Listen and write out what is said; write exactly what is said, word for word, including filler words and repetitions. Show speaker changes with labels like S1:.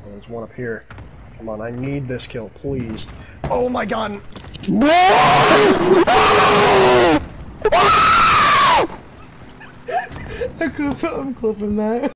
S1: There's one up here. Come on, I need this kill, please. Oh my god!
S2: I'm clipping that.